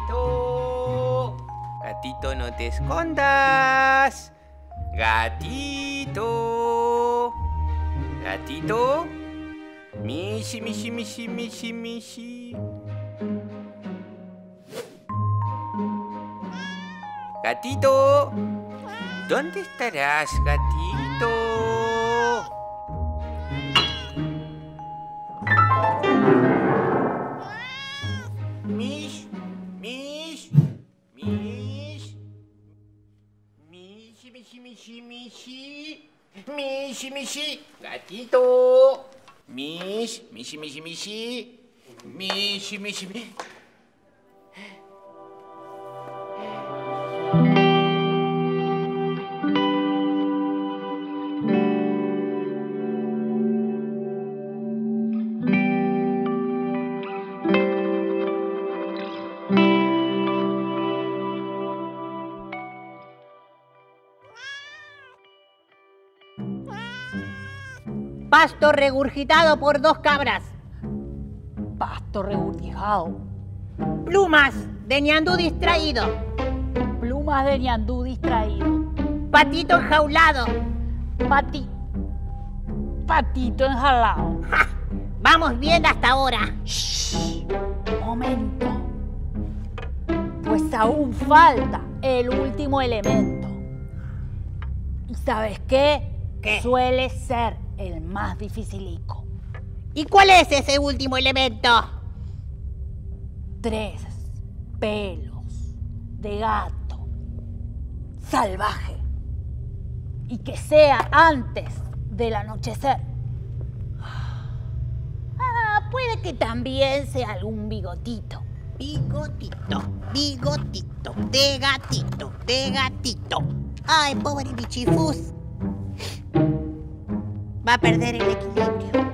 Gatito. Gatito, no te escondas. Gatito. Gatito. Mishi, mishi, mishi, mishi, mishi. Gatito. ¿Dónde estarás, gatito? Mish, mish, mish. Mishi, mishi, mishi, mishi. Mishi, mishi. Gatito. Mish, mishi, mishi, mishi. Mishi, mishi, mishi. Pasto regurgitado por 2 cabras. Pasto regurgitado. Plumas de ñandú distraído. Plumas de ñandú distraído. Patito enjaulado. Patito enjalado. ¡Ja! Vamos bien hasta ahora. Shh. Momento. Pues aún falta el último elemento. ¿Y sabes qué? ¿Qué? Suele ser el más dificilico. ¿Y cuál es ese último elemento? 3 pelos de gato salvaje. Y que sea antes del anochecer. Puede que también sea algún bigotito. Bigotito, bigotito, de gatito, de gatito. Ay, pobre bichifus. Va a perder el equilibrio.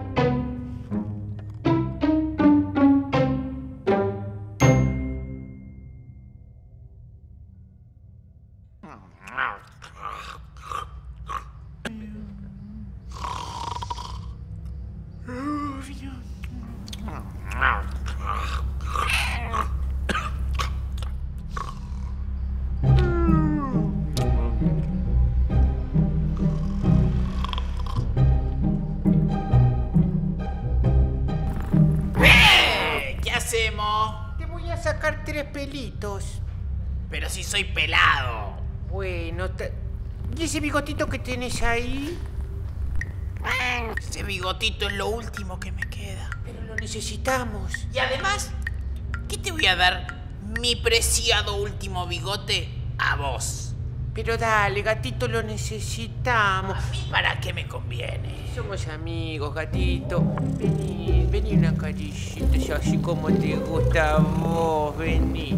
Te voy a sacar 3 pelitos. Pero si soy pelado. Bueno, ¿y ese bigotito que tenés ahí? Ese bigotito es lo último que me queda. Pero lo necesitamos. Y además, ¿qué te voy a dar mi preciado último bigote a vos? Pero dale, gatito, lo necesitamos. ¿A mí para qué me conviene? Somos amigos, gatito. Vení, vení una caricita, así como te gusta a vos, vení.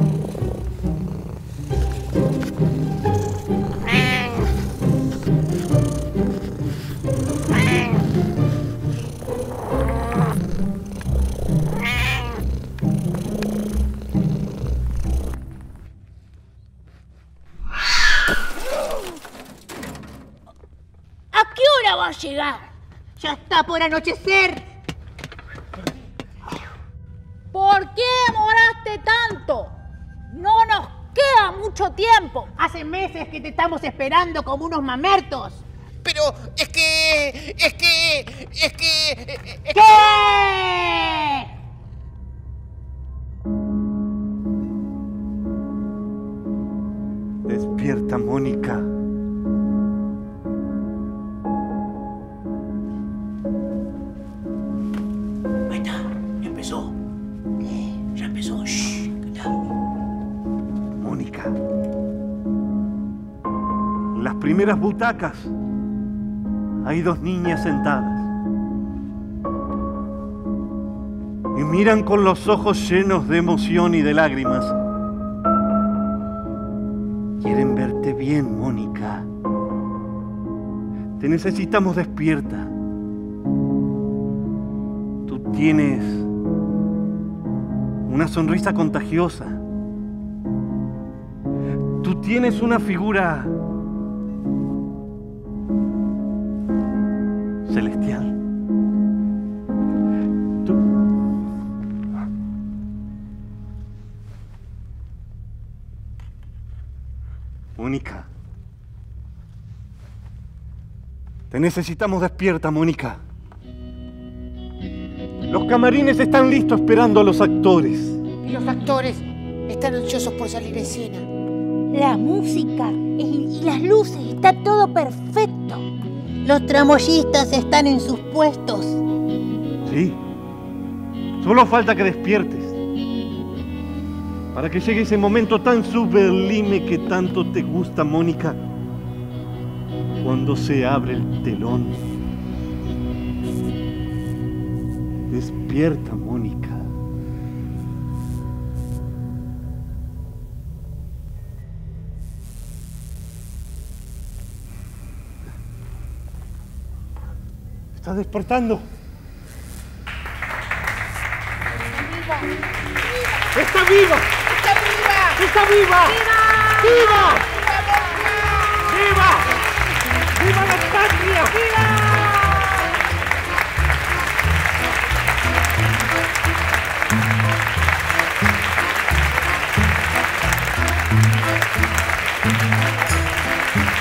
¿A qué hora va a llegar? Ya está por anochecer. ¿Por qué demoraste tanto? No nos queda mucho tiempo. Hace meses que te estamos esperando como unos mamertos. Pero es que... ¿Qué? Despierta, Mónica. Ahí está, ya empezó. Ya empezó. Shh, ¿qué tal? Mónica. En las primeras butacas hay 2 niñas sentadas. Y miran con los ojos llenos de emoción y de lágrimas. Quieren verte bien, Mónica. Te necesitamos despierta. Tú tienes una sonrisa contagiosa. Tú tienes una figura celestial. Mónica. Te necesitamos despierta, Mónica. Los camarines están listos esperando a los actores. Y los actores están ansiosos por salir a escena. La música y las luces, está todo perfecto. Los tramoyistas están en sus puestos. Sí. Solo falta que despiertes. Para que llegue ese momento tan sublime que tanto te gusta, Mónica. Cuando se abre el telón. Despierta, Mónica. Está despertando. ¡Está viva! ¡Está viva! ¡Está viva! ¡Viva! ¡Viva! ¡Viva la patria! ¡Viva!